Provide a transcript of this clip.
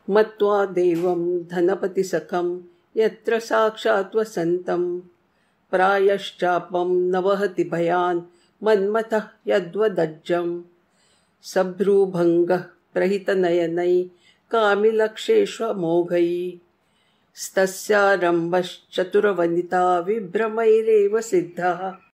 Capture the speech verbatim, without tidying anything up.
मत्वा देवं धनपतिसखं यत्र साक्षात् वसन्तं प्रायश्चापं न वहति भयान् मन्मथः यद्वदज्जं सभ्रूभङ्गः प्रहितनयनै कामिलक्षेष्वमोघै स्तस्यारम्भश्चतुरवनिता विभ्रमैरेव सिद्धः